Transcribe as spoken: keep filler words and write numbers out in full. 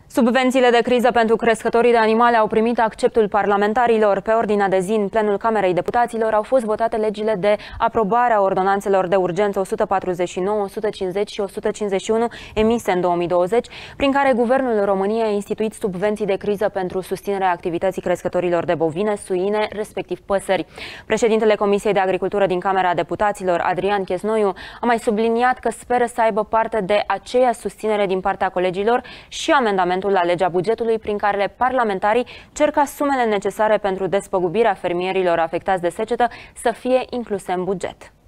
Subvențiile de criză pentru crescătorii de animale au primit acceptul parlamentarilor. Pe ordinea de zi în plenul Camerei Deputaților au fost votate legile de aprobare a ordonanțelor de urgență o sută patruzeci și nouă, o sută cincizeci și o sută cincizeci și unu emise în două mii douăzeci, prin care Guvernul României a instituit subvenții de criză pentru susținerea activității crescătorilor de bovine, suine, respectiv păsări. Președintele Comisiei de Agricultură din Camera Deputaților, Adrian Chesnoiu, a mai subliniat că speră să aibă parte de aceeași susținere din partea colegilor și amendamentul la legea bugetului prin care parlamentarii cer ca sumele necesare pentru despăgubirea fermierilor afectați de secetă să fie incluse în buget.